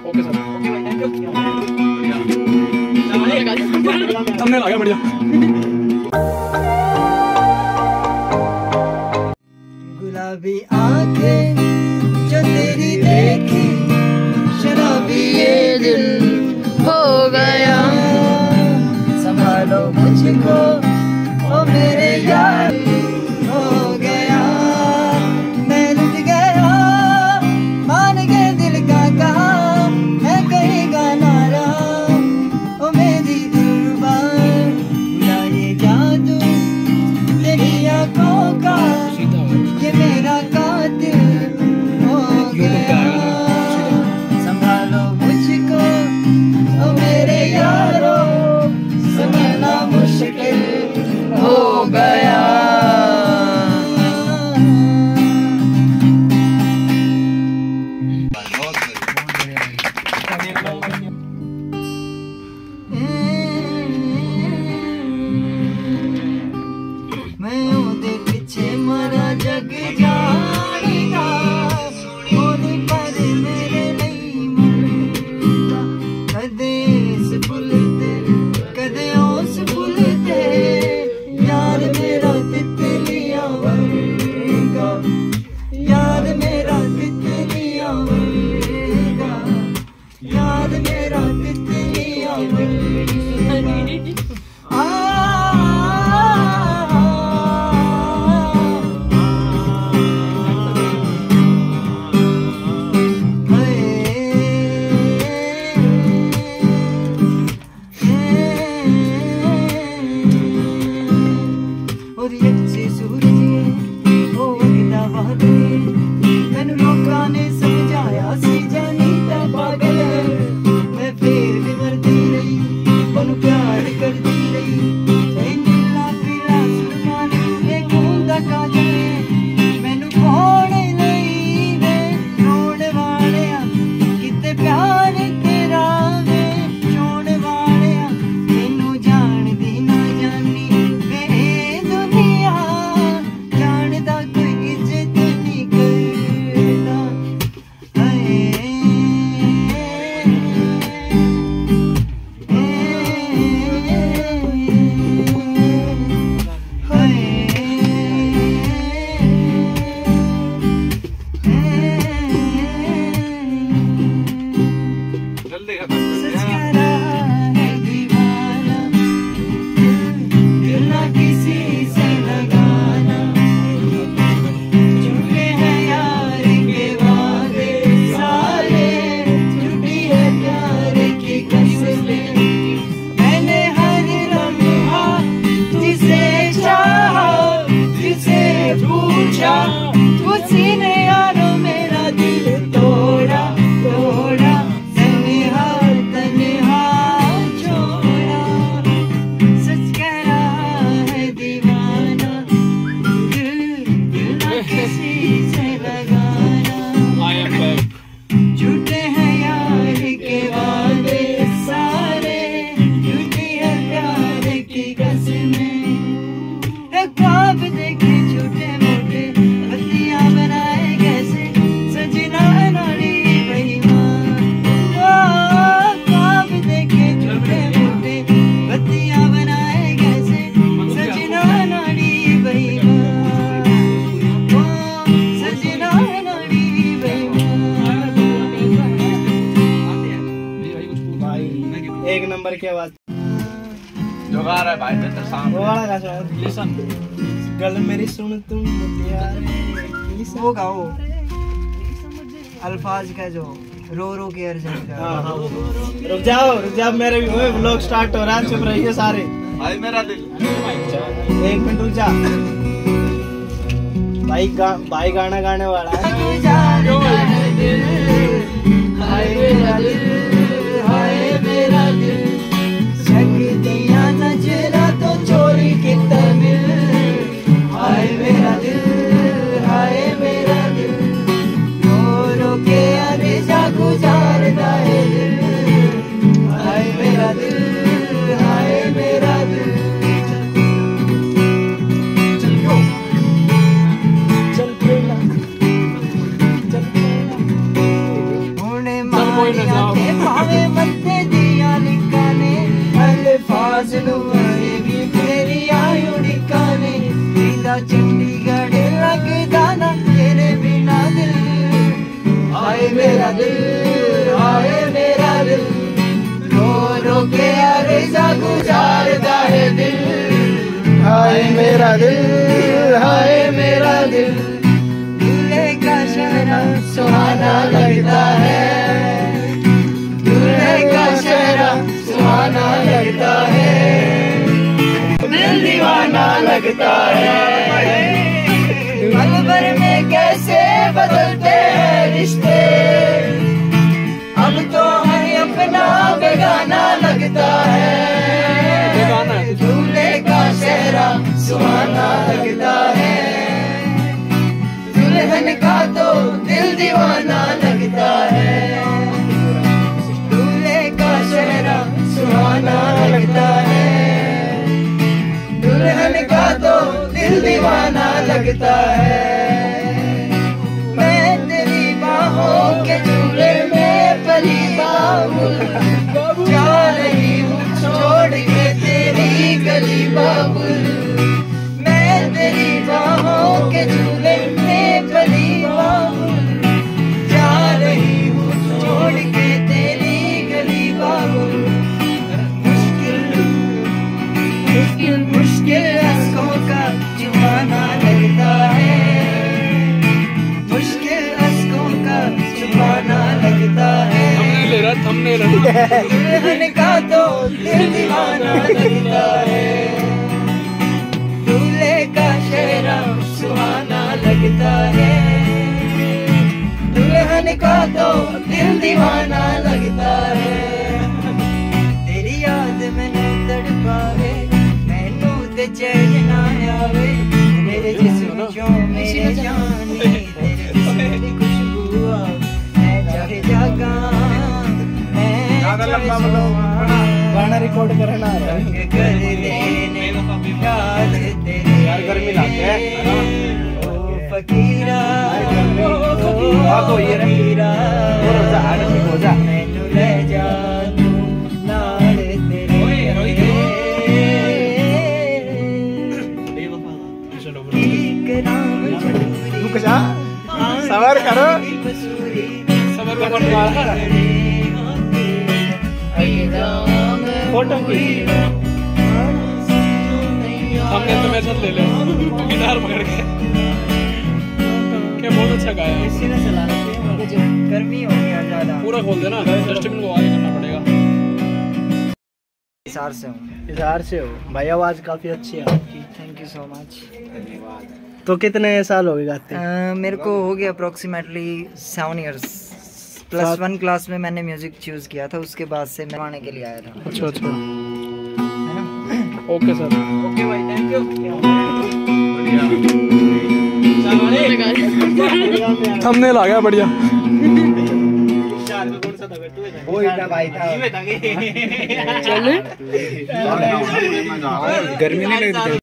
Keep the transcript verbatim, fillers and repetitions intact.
Okay sir, हमने लगा बढ़िया। गुलाबी आंखें जो तेरी देखी, शराबी ये दिल हो गया। संभालो मुझको ओ मेरे यार, हो गया मैं लुट गया। मान के दिल का कहा है कहीं का नारा, ओ मेरी दिलरुबा बुरा ये जादू तेरी आंखों का, ये मेरा कातिल हो गया। संभालो मुझको ओ मेरे यारो, संभालना मुश्किल हो गया। मैं ओदे पीछे मरा जग जाएगा, ओदे पर मेरे नहीं मरदा। कदे इस पुल ते कदे उस पुल ते, यार मेरा तितलिया वर्गा, यार मेरा तितलिया वर्गा, यार मेरा तितलिया वर्गा। एक नंबर की आवाज जो गा रहा है भाई मित्र सामने वो वाला गा सॉन्ग लिसन। गल मेरी सुन तुम मुटियारे, वो गाओ अल्फाज का जो रो रो के अर्जन का। हाँ हाँ रुक जाओ रुक जाओ, मेरे भी व्लॉग स्टार्ट हो रहा है, चुप रहिए सारे। भाई मेरा दिल एक मिनट रुक जा भाई, गा, भाई गाना गाने वाला है। हाय मेरा दिल, हाय मेरा दिल, दिया नजरा तो चोरी की तमिल। हाय मेरा दिल, हाय मेरा दिल, रो रो के अरेजा गुजारदा है दिल। हाय मेरा दिल, हाय मेरा दिल, चल गो चल पेला चल पेला, होने मारिया मेरा दिल, हाय मेरा दिल, रो रो के अर्ज़ा गुजारता है दिल, हाय मेरा दिल, हाय मेरा दिल, दूल्हे का चेहरा सुहाना लगता है, दूल्हे का चेहरा सुहाना लगता है, दिल दीवाना लगता है। पल भर में कैसे बदलते हैं रिश्ते, अब तो हमें अपना बेगाना लगता है, दूल्हे का चेहरा सुहाना लगता है, दुल्हन का तो दिल दीवाना लगता है, दूल्हे का चेहरा सुहाना लगता है, दुल्हन का तो दिल दीवाना लगता है। मैं तेरी बाहों के झूले में पली बाबुल, जा रही हूँ छोड़ के तेरी गली बाबुल, मैं तेरी बाहों के झूले में पली बाबुल, जा रही हूँ छोड़ के तेरी गली बाबुल, मुश्किल मुश्किल अश्कों का छुपाना लगता है, मुश्किल अश्कों का छुपाना लगता है, दुल्हन का तो दिल दीवाना लगता है, दूल्हे का चेहरा सुहाना लगता है, दुल्हन का तो दिल दीवाना लगता है। तेरी याद मैनू तड़पावे, चैन ना आवे, मेरे जिस्म चों मेरे जानी, तेरे जिस्म की खुशबू मैं चाहे जागा, मैं चाहे सोवा, गाना रिकॉर्ड करना कर देने याद तेरी, यार गर्मी लागे ओ फकीरा, ओ फकीरा, हो जा मैनू ले जा तू नाल तेरे, रुक जा, सबर करो, सबर का फोटो की हमने तो मेरे साथ ले ले गिटार पकड़ के, क्या बहुत अच्छा गाया, इसी ने चला रखी है, जो गर्मी हो गया ज्यादा, पूरा खोल देना, डस्टबिन को आगे करना पड़ेगा। इशार से हूँ, इजहार से हो भाई, आवाज़ काफ़ी अच्छी है आपकी, थैंक यू सो मच। तो कितने साल हो गए गाते हैं? uh, मेरे को हो गया approximately seven years, plus one class में मैंने म्यूजिक चूज किया था, उसके बाद से मैं गाने के लिए आया था। अच्छा अच्छा, ओके सर, ओके भाई, थैंक यू। थंबनेल आ गया बढ़िया, वो इतना भाई था, चले गर्मी नहीं लगती।